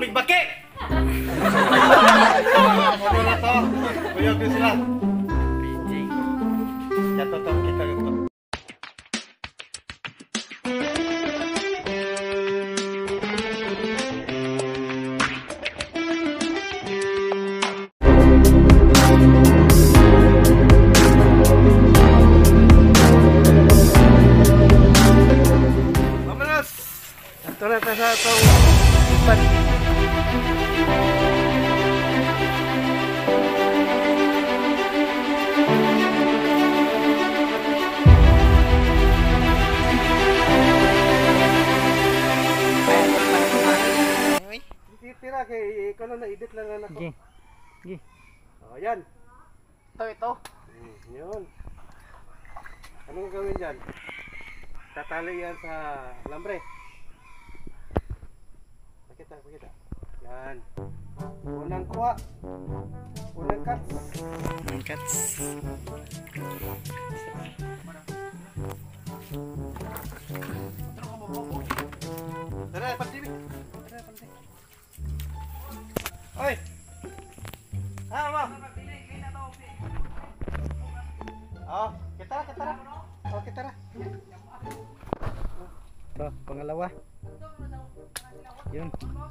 aming baki! Ano na to? Kuyog din sila. Katotong kita ito. Ito na sa itong ipan. Tira kay ikaw na edit lang na ako. Gi. Oh, yan. Ito. Yun. Anong gagawin dyan? Tatali yan sa lambre. Pakita. Yan. Unang kuha. Unang cuts. Tara, pagdibi. Oy! Ma! Oh, kita ra. Oh, kita ra. Ito, pangalawa. Yun.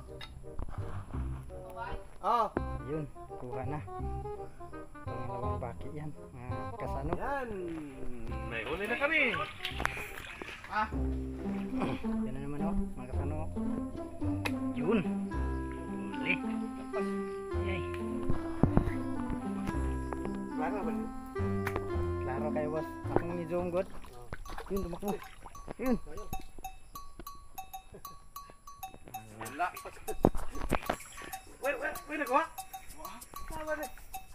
Oh, Yun, kuha na. Pangalawang baki yan. Kasano? yan. May huli na kami. Yan na naman oh, mga kasano. Yun. Huli. Yay. Klaro ba? Klaro kayo boss. Akong ni Zoom God. Yun, tumakbo. Yun. Wala. Wait, nagawa? Tama na.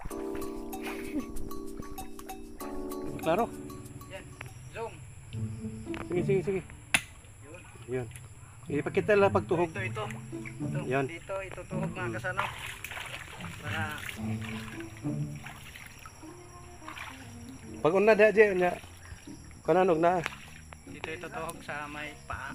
Klaro. Yan, Zoom. Sige. Yun. Ipakita lang pagtuhog. Ito. Yan. Dito, itutuhog mga kasano. Para Pag una da je nya. Kananog na. dito itutuhog sa may paa.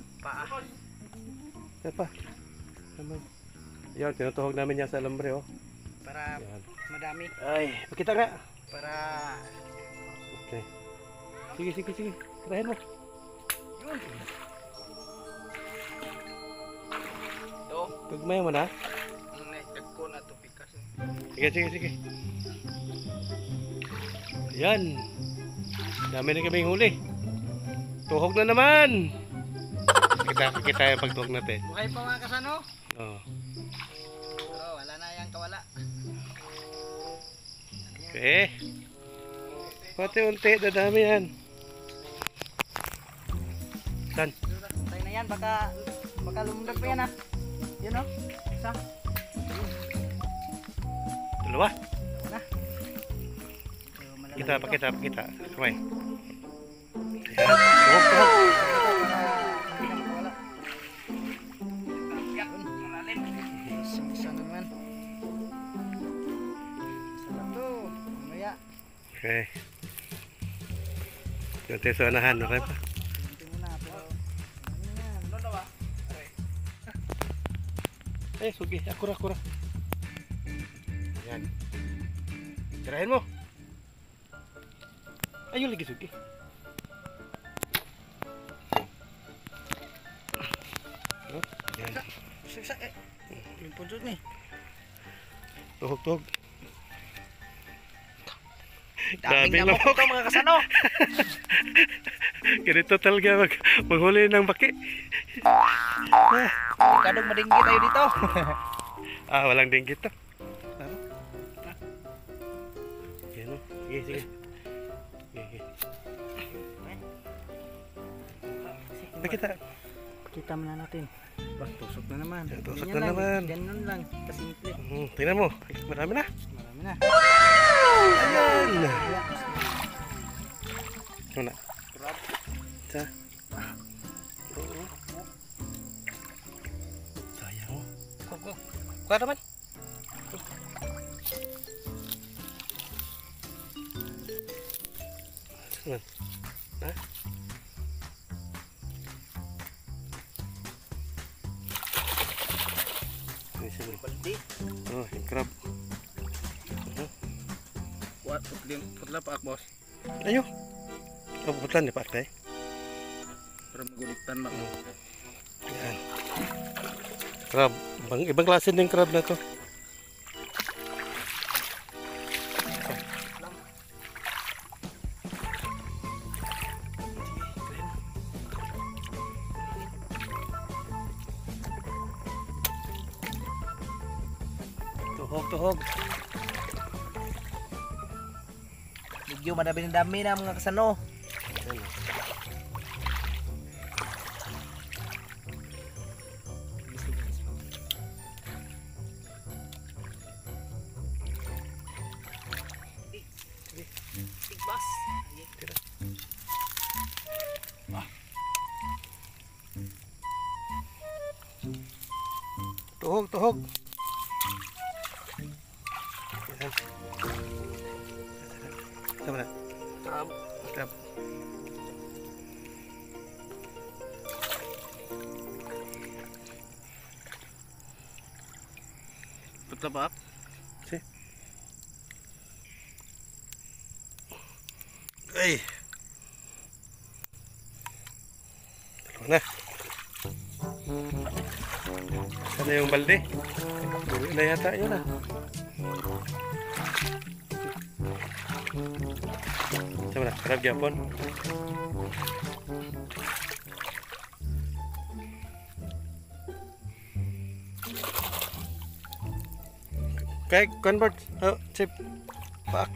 Apa? Yan, tinutuhog namin yan sa lambre oh. Para Yan. madami. Ay, pakita nga. Para Okay. Sige. Tirahin mo. yun. Ito. Tugmay mo na. Nagko na to pikas. Sige. Yan. Dami na kaming huli. Tuhog na naman. Kita yung pagtuhog natin. Buhay pa mga kasano. Oh. Oh, wala na yang kawala. Okay. Pati-unti, dadami yan. San? Tayo na yan, baka lumundag pa yan ah. Yun oh. Isa. Dalawa. Na. So, malalaki Kita, ito. pakita. Kamay. Yan. Tuhog. Hindi na makawala. Yun, malalim. Isa naman. Sarap to. Mamaya. Okay. Ganti sa anahan, okay pa? Ganti muna, pero ano yan? Ano ba? Eh, sugi. Akura. Yan. Tirahin mo. Ayun lagi sugi. Oh, yan. Isa yung pudot ni. Tuhog. Daming Grabe lamok lamok. ito mga kasano. Ganito talaga maghuli ng baki. Kadong madinggi tayo dito. Walang dinggit to. Yan o. Sige. Pakita. Kita muna natin. Bah, tusok na naman. Tusok Ganyan na lang, naman. Ganun lang, kasimple. Tingnan mo. Marami na. Marami na. Ayan. Ano na? Sa. Oo. Sayang. Kuha naman. Saan? Ha? Di. Oh, yung crab. What? Putla pa ak boss. Ayo. Kabutan ni Pak, Para magulitan mak. Yan. Crab. Ibang klase ng crab na to. Tuhog. Medyo madami na mga kasano. Tigbas. Tuhog. Yan. Sama na. Crab. Putla pa ak. Si. Ay. Dalawa na. Sana yung balde? Uwi na yata yun ah. Sama na, crab Japon. Kaya convert. Oh, chip. Pak.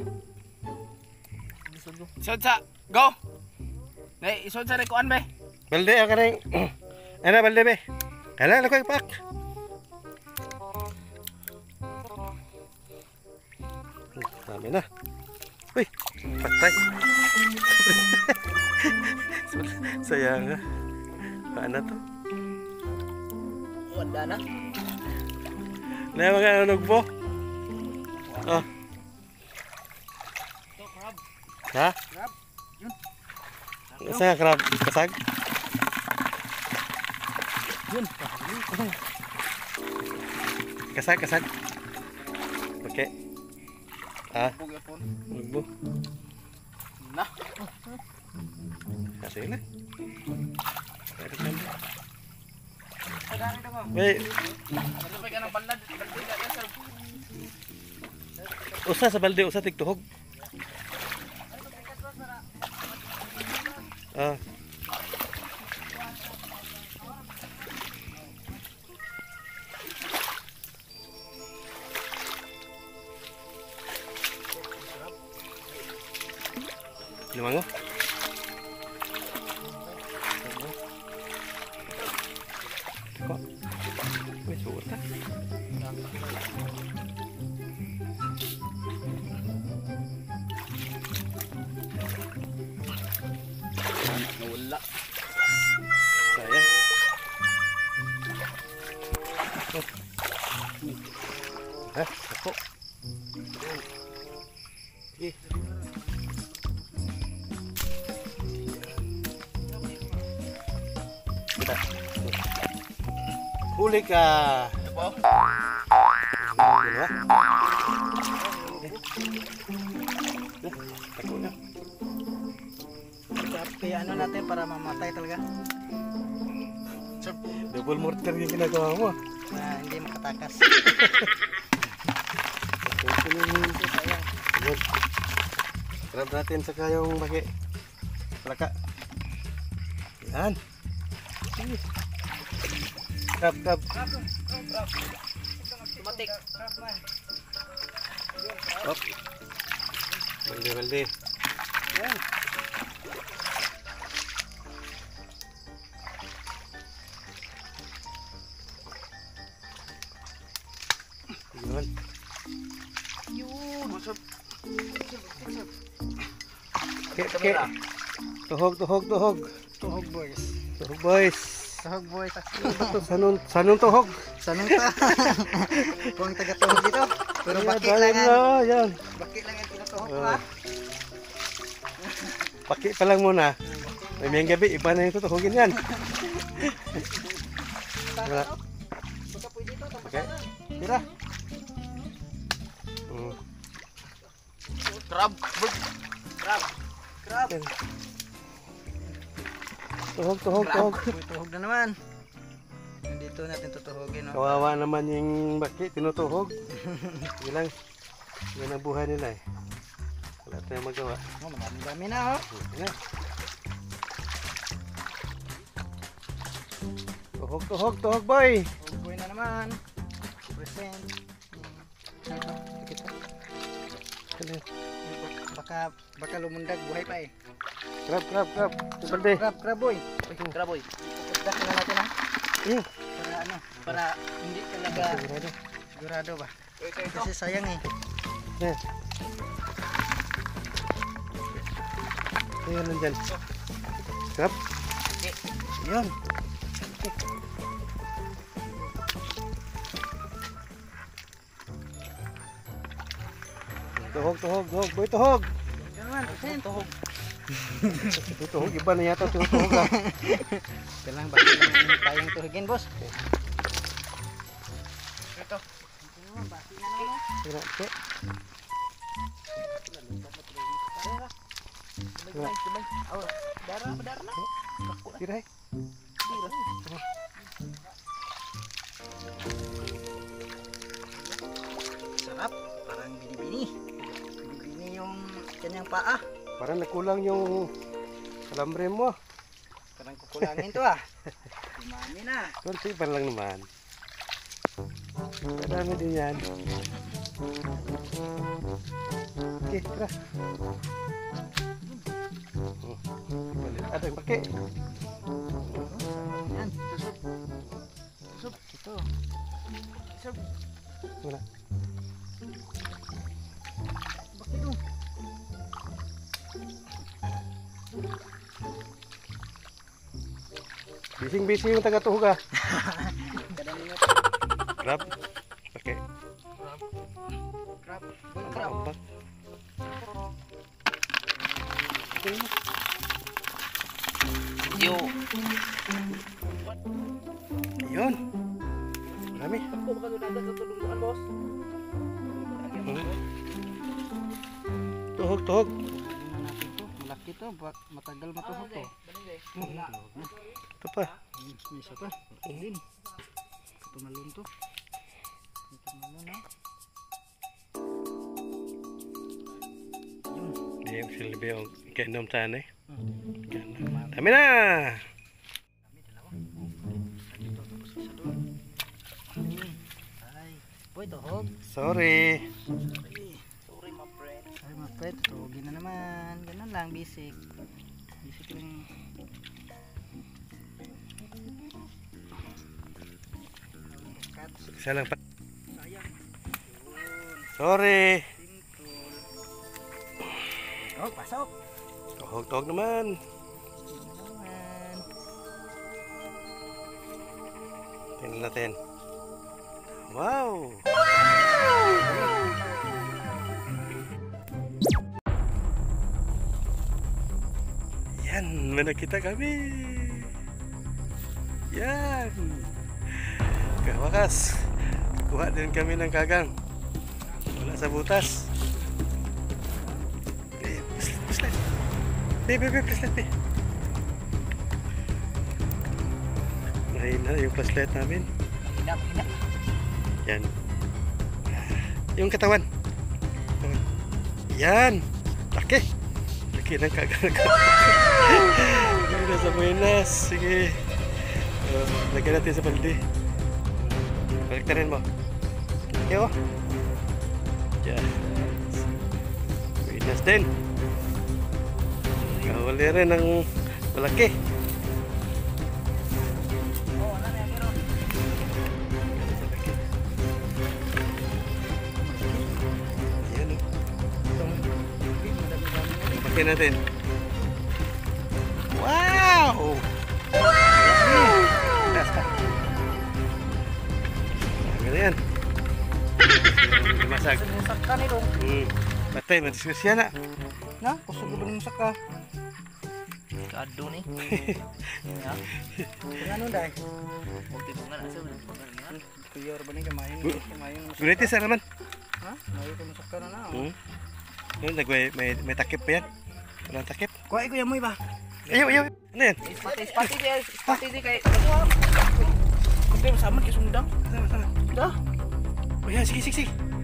Isod sa. Go. Nay, isod sa rekuan be. Balde ako na yung... Ano, balde be? Kala, lakoy pak. Dami na. Uy, patay. Sayang nga. Paano to? Wanda na. Na mga anog po. Oh. Ito crab. Ha? Crab. Yun. Asa nga crab? Kasag? Yun. Kasag. Okay. Ah, Pugapon. magbo. Na. Kasi na. Kadari na mo. Wait, Malupay ka ng balad. Balad ka sa. usa sa balde, usa tigtuhog. Ah. Lumango. Kok. Wis suta. Nawala. Sayang. Oh. Ako. Sige. Kita. Huli ka. Ito po. Dalawa. Tako na. Kaya ano natin para mamatay talaga. Double mortar yung ginagawa mo. Na hindi makatakas. Good. Grab natin sa kayong bagi. Plaka. Yan. Grab. Tumatik. Op. Balde. Yan. Yun. Yun. Masap. Okay. Tuhog. Tuhog boys. Tuhog boys. Tuhog boys. Ito, sanong tuhog. Sanong ta. Kung taga-tuhog dito. Pero baki Ayan, lang yan. yan. Baki lang yan tinutuhog ko ha. Paki pa lang muna. May gabi, iba na yung tutuhogin yan. Baka pwede ito. Okay. Tapasanan. Tira. Crab. Crab. Crab. Tuhog, tuhog, tuhog. Uy, tuhog na naman. Dito natin tutuhogin. No? Kawawa naman yung baki, tinutuhog. Sige lang. Yan ang buhay nila eh. Wala tayong magawa. Oh, madami-dami na oh. Yan na. Tuhog, tuhog, tuhog boy. Tuhogoy na naman. Present. Baka lumundag buhay pa eh. Crab, crab, crab. Balde. Crab boy. Crab boy. Dak na natin ha. Hmm. Para ano, para hindi talaga sigurado ba. Kasi sayang eh. Yan. Ayan nandyan. Crab. Yan. Tuhog, tuhog, tuhog. Boy, tuhog. Ito naman, present. Tuhog. Tuhog, iba na yata tuhog ah. Kailangan baka lang tayong tuhugin boss. Ito. Tira, okay. Dara na. Tira eh. Sarap, parang bini-bini. Bini-bini yung kanyang paa. Parang nakulang yung kalambre mo. Parang kukulangin to ah. Dumami na. Kunti pa lang naman. Marami din yan. Okay, tira. Ada yang pakai. Yan, tusok. Tusok, ito. Tusok. Mana? Bakit dong? Bising-bising yung taga-tuhog ah. Kadang minute. Crab. Pakai. Crab. Crab. Ambak. Yo. Yun. Marami. Ako baka dagat sa tulungan, boss. Tuhog, tuhog. Malaki to, matagal matuhog to. Ito pa. May isa pa. Din. Tumalon to. Tumalon na. Yun. Dia yang sila lebih kainom sana eh. Dami na. Ay, boy, tuhog. Sorry. Sorry, my friend. Ay, mga friend, tuhogin na naman. Ganun lang, basic. Basic lang. Isa lang pa. Sayang. Sorry. Oh, pasok. Tuhog, tuhog naman. Naman. Tingnan natin. Wow. Yan, may nakita kami. Yan. Kawakas. Kuha din kami ng kagang. Wala sa butas. Puslet. Puslet. Mahina yung flashlight namin. Hinap. Yan. Yung katawan. Yan. Laki. Laki ng kagang. Wow! Nasa buenas. Sige. Lagyan natin sa balde. Baliktarin mo. Okay, oh. Yan. Buenas din. Kahuli rin ng malaki. Ayan, oh. Pakai natin. Wow! Dami na yan. Masag. Musak ka nito. Patay, madiskusya na. Na, kusog ba musak ka? Kado ni. Ano dahil? Huwag tibungan. Asa mo? Kuyor ba ni kamahin Bu- kamahin mo. Guniti sa naman. Ha? Mayo ko masakar na. Yun, may takip pa yan. Walang takip. Kuha ko yamoy ba? Ayaw. Ano yan? Spati di kay. Kunti masaman kay sundang. Sama. Dah. Oh yan, sige.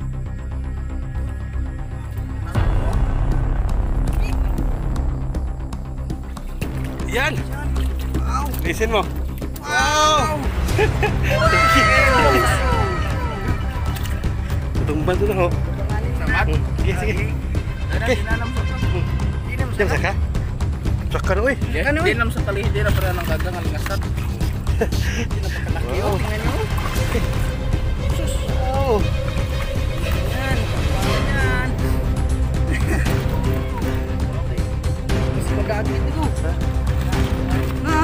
Yan! Wow. Listen mo. Wow! Tumbal doon ako. Samat. Sige. Ada dinanam sa. Dinam Diyan saka. Saka na uy. Dinam sa kalih dira para nang gagang alingasat. Pinapakalaki Wow. oh, tingnan niyo. Sus. Wow. Yan, yan. Mas mag-aagit ito. Ha?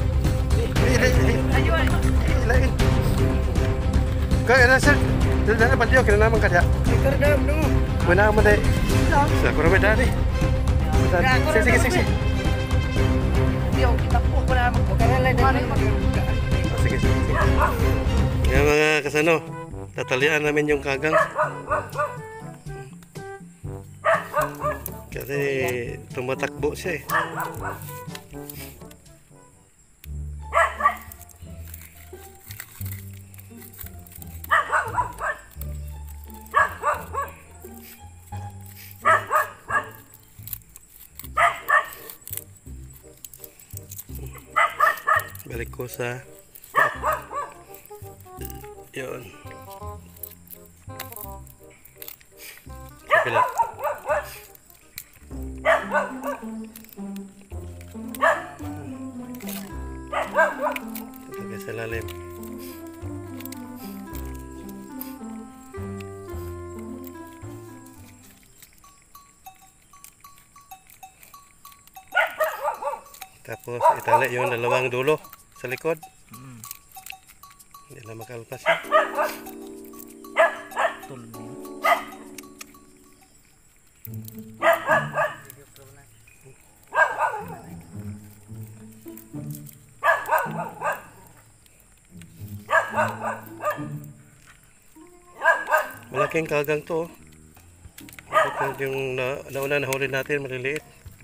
Ayo ay. Lain. Kaya na sir. Dala ba diyo kinanaman ka diya? May kardam no. Wala mo dai. Sa ko ra dali. Sige. Yo kita po para Karalay Paano dali. Oh, sige. Yan mga kasano, tatalian namin yung kagang. Kasi tumatakbo siya eh. Balik ko sa yun. Kapila. Tatagay sa lalim. Tapos itali yung dalawang dulo sa likod. Hindi na makalpas yun. Malaking kagang to. Ito yung nauna na huli natin, maliliit.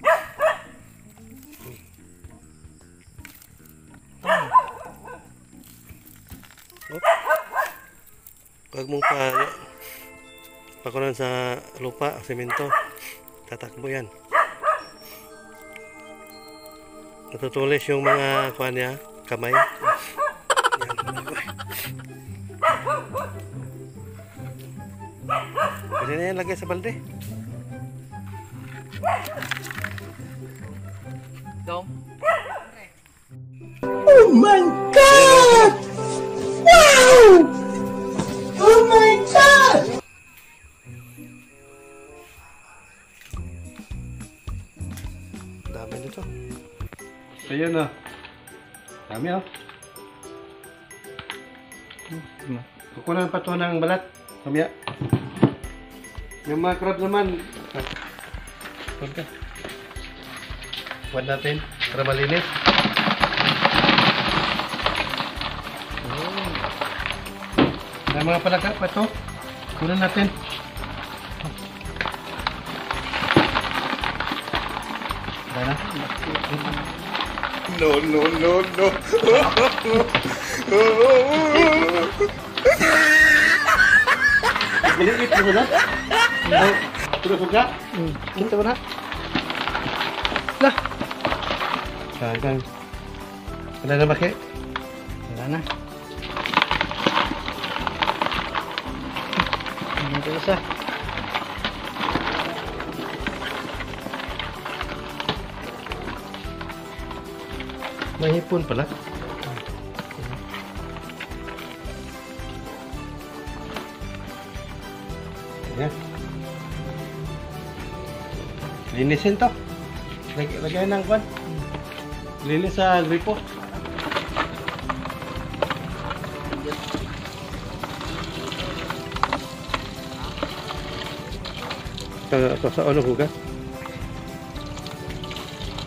Huwag mong pakunan sa lupa, semento. Tatakbo yan. Natutulis yung mga kuha niya, kamay. Yan. Pwede na yan lagay sa balde. Dong. Oh my God! Wow! Oh my God! Dami nito. Ayun na. Dami oh. Kukunan pa to ng balat. Kamya. Yung mga crab naman. Punta. Huwag natin para malinis. Yung mga palaka pa to. Kunan natin. Wala na. No. Maliit mo na? Tulog ka? Ito na. Kagang. Wala na baki? Wala na. Ito isa. May hipon pala. Ayan. Linisin to. Lagay ng kwan. Linis sa gripo. Sa ano ko ka?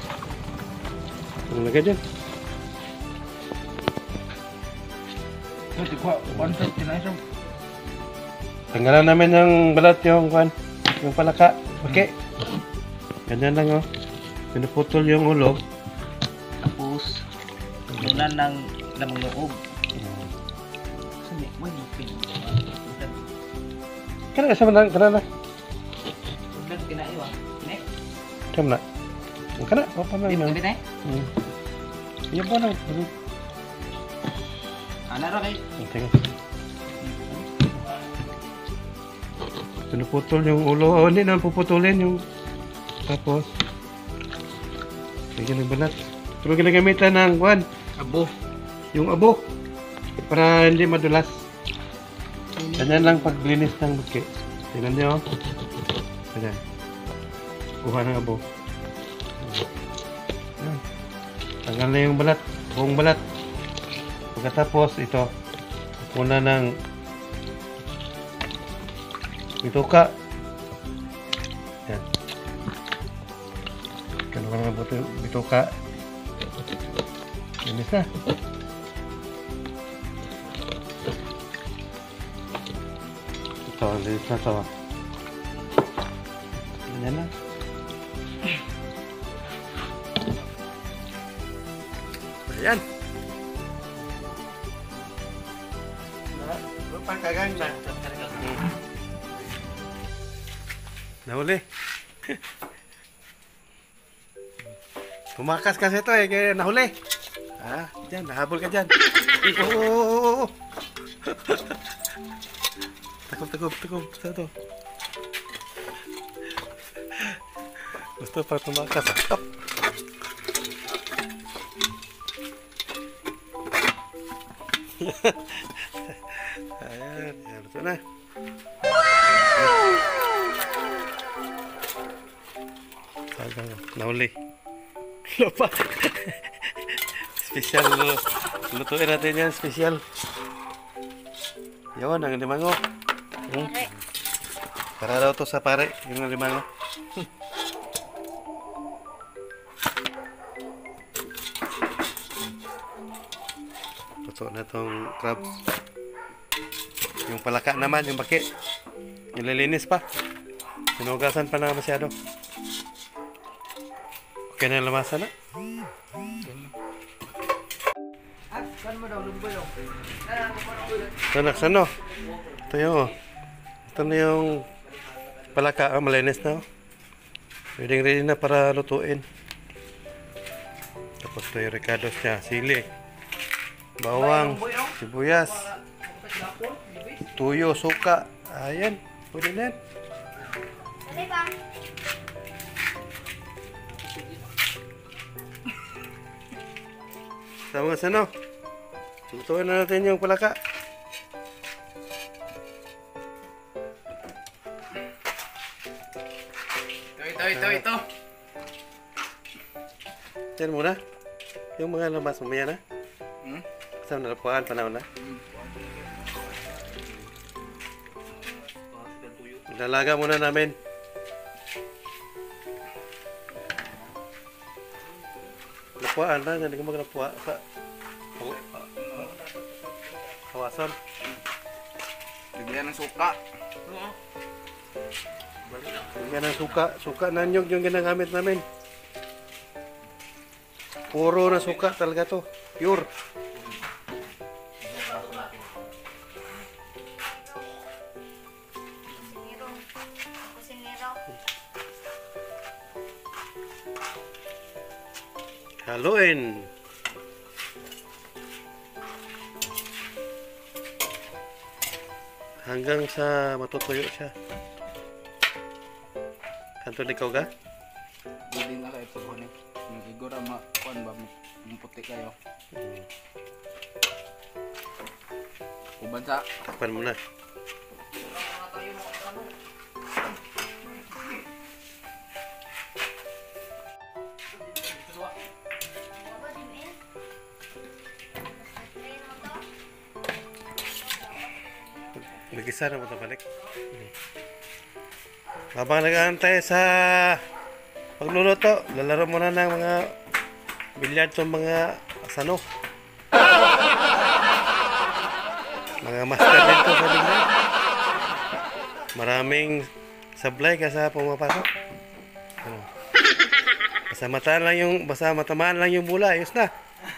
Ang lagay dyan. Ito ko, content na siya. Tanggalan namin yung balat yung kwan, yung palaka. Okay. Ganyan lang oh. Pinuputol yung ulo. Tapos, lunan ng lamang loob. Sabi, may lupin. Kana sa man kana na. Lunan kinaiwa. Ne? Kana na. Kana apa na Di ba na. ne? Iya po na. Ana ra kay. Teka. Pinuputol yung ulo. Oh, hindi na puputulin yung tapos. Lagyan ng balat. Pero ginagamitan ng kwan. Abo. Yung abo. Para hindi madulas. Ganyan lang paglinis ng buki. Tingnan nyo. Ganyan. Kuha ng abo. Yan. Tanggal na yung balat. Buong balat. Pagkatapos ito. Kuna ng bituka. Yan. Kanuha ng bituka. Linis na. Ito, linis na ito. Ganyan na. Ayan. Pagkagang na. Nahuli. Tumakas kasi ito eh, kaya nahuli. Ah, dyan, nahabol ka dyan. Oo. Takob. Basta ito. Gusto pa tumakas. Up. Ayan, ito na. Nahuli. Lupa. Special. Lutuin natin yan. Special. Yun, ang limango. Para daw to sa pare. Yung limango. Luto na tong crabs. Yung palaka naman, yung baki. Nililinis pa. Sinugasan pa na masyado. Okay na lamasan na. Saan mo daw lumboy yung? Ito naksano. Ito yung ito na yung palaka. Malinis na. Ready na para lutuin. Tapos ito yung ricados niya. Sili. Bawang. Sibuyas. Tuyo. Suka. Ayan. Pwede na yan. Sama nga sano. Lutuin na natin yung palaka. Ito. Yan muna. Yung mga lamas mamaya na. Kasama na lapuan, panahon na. Ilalaga muna namin. Lapuan na, hindi ko maglapuan sa kawasan. Bigyan ng suka. Bigyan ng suka. Suka na nyog yung ginagamit namin. Puro na suka talaga to. Pure. Haluin. Hanggang sa matutuyo siya. Kanto ikaw ga? Hindi na kayo ito. Igora makuan ba? Puti kayo. Uban sa. Takpan mo na. Nag-isa na mo ito balik. Habang nag-aantay sa pagluluto, lalaro muna ng mga bilyard sa mga asano. Mga master dito sa Binay. Maraming sablay kasi pumapasok. Ano? Basta matamaan lang yung bola, ayos na.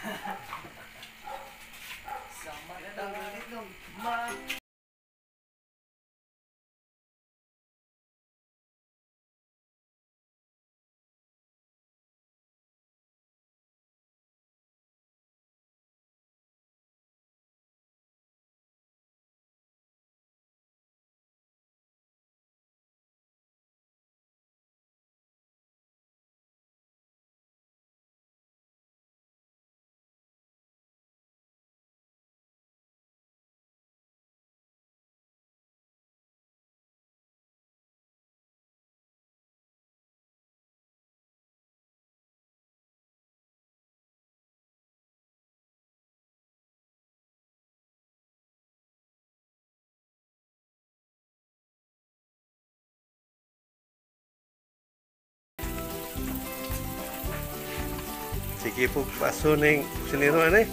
Sige po, paso na yung siniruan eh.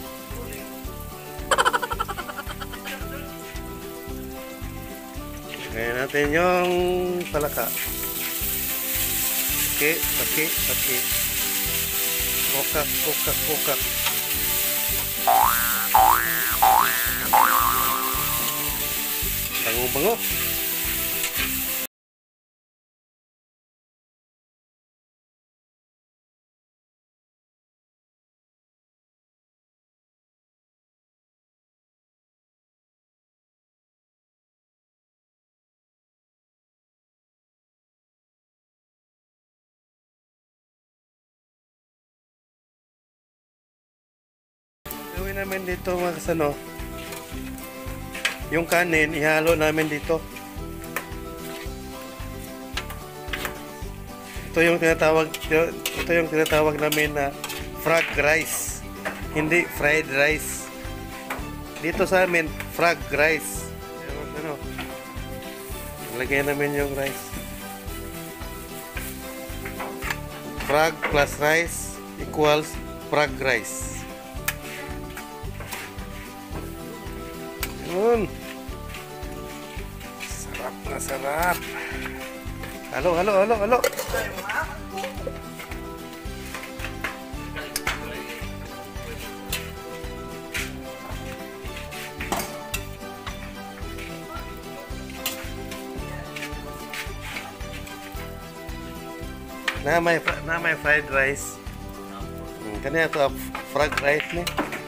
Ngayon natin yung palaka. Paki. Kokak. Bango. Gawin namin dito mga kasano, yung kanin ihalo namin dito. Ito yung tinatawag namin na frog rice, hindi fried rice. Dito sa amin frog rice. Ano? Lagyan namin yung rice. Frog plus rice equals frog rice. Yun. Sarap na sarap. Halo. Na may fried rice. Kanya to frog rice ni.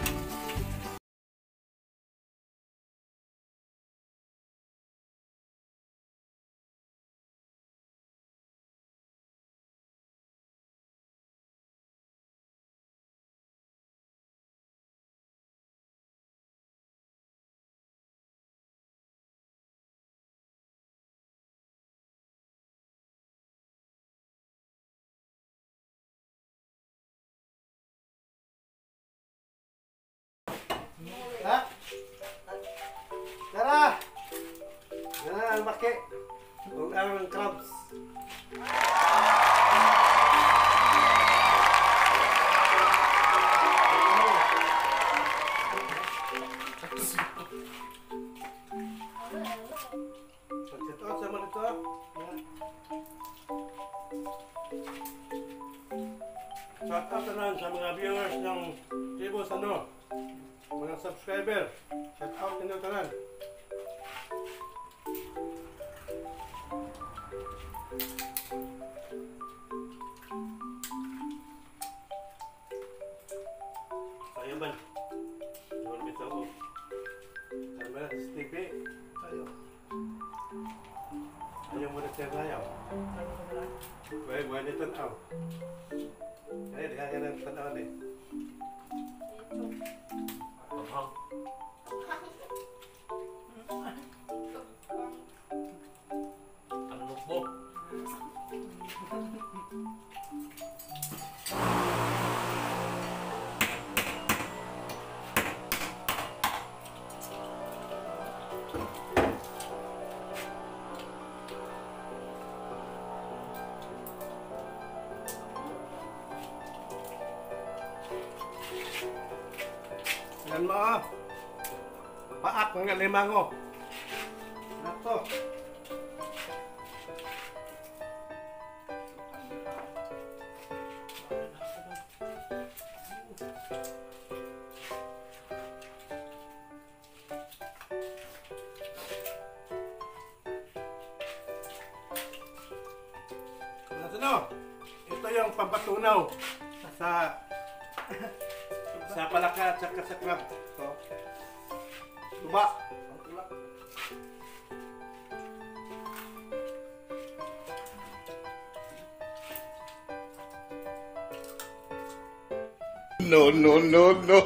Tara! Yan ang baki. Huwag ang crabs. Ito, sama nito. Shout out na lang sa mga viewers ng Tibos mga subscriber. Shout out ninyo tanan. Ayo ban. Jual bitaw. Kamera stick be. Ayo mo na tayo. Buhay nito tanaw. Kaya diha ka ng tanaw ni. Yan mo. Paak ng limango. Nato. Ano? Ito yung pampatunaw sa palaka at saka sa crab. Ito. Tuba. No, no, no, no.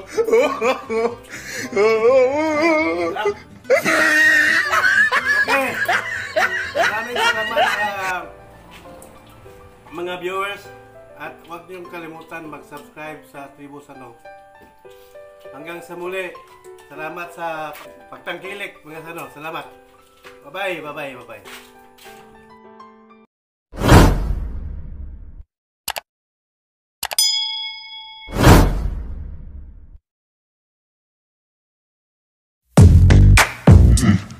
Okay. Maraming salamat sa mga viewers at huwag niyong kalimutan mag-subscribe sa Tribu Sanong. Hanggang sa muli, salamat sa pagtangkilik mga Sanong. Salamat. Bye-bye, bye-bye, bye-bye. Mm.